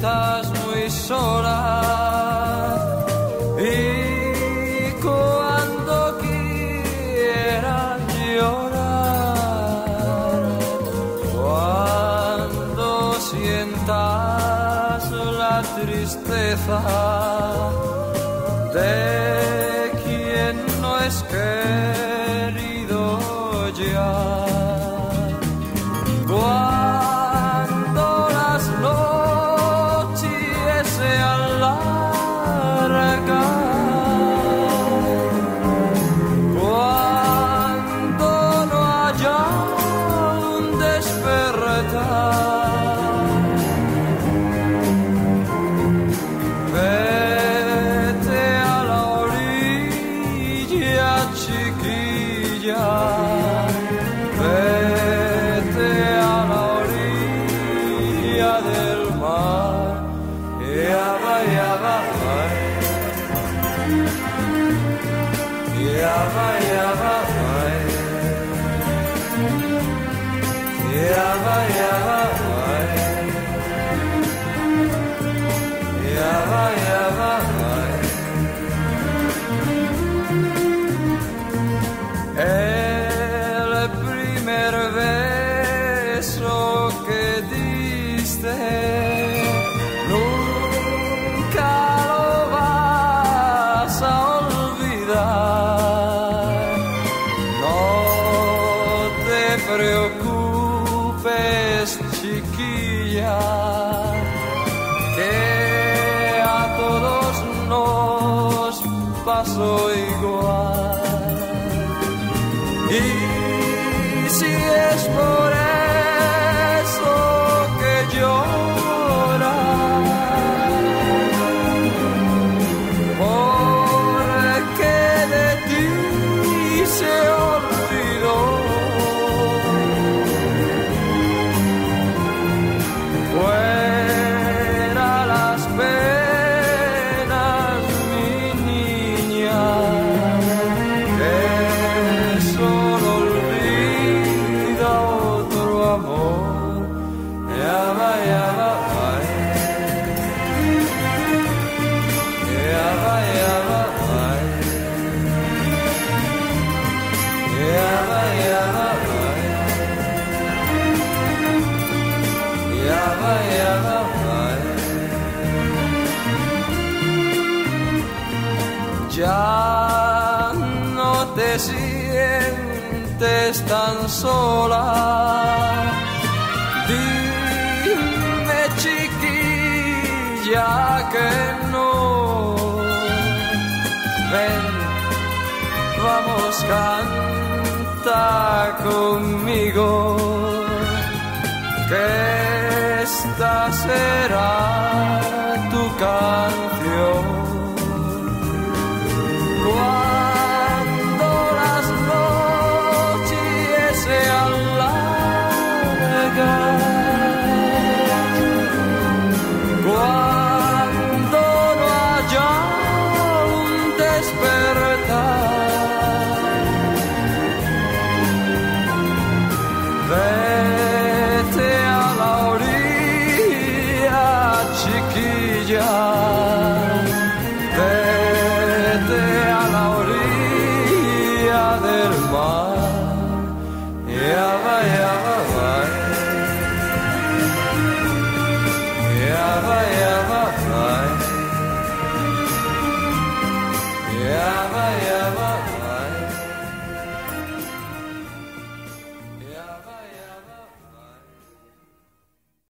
sientas muy sola y cuando quieras llorar, cuando sientas la tristeza de quien no es querido ya, cuando las noches sean largas, cuando no haya un despertar, vete a la orilla, chiquilla, vete a la orilla del mar, ya va, ya va, ya va, ya va, ya va, ya va, ya va, ya va. El primer beso que diste nunca lo vas a olvidar. No te preocupes, chiquilla, que a todos nos pasó igual. Y si es por eso que lloras, porque de ti se olvidó, fuera las penas, mi niña, que solo olvida otro amor. Ya va, ya va, ya va, ya va, ya va, ya va, ya va, ya va. Ya no te sientes tan sola. Dime, chiquilla, que no. Ven, vamos, canta conmigo, que esta será tu canción. Cuando las noches sean largas, cuando no haya un despertar, vete a la orilla, chiquilla, vete a la orilla del mar, ya va, ya